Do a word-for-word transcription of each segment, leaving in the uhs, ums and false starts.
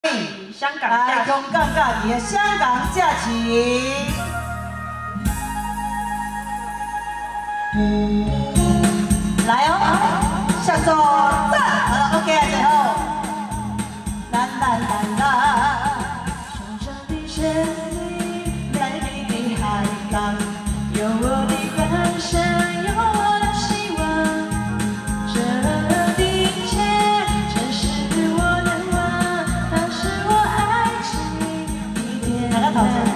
香港哎， 假香港假期的香港假期。来哦，向左站，好 ，OK 啊，最后，啦啦啦啦，双手的旋律，美丽的海港，有我的歌声，有我的希望，这的一切真是我的梦，它是我爱情的天堂。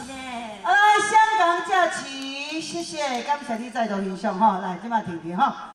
谢谢，感谢你再度欣赏吼，来，即马停停吼。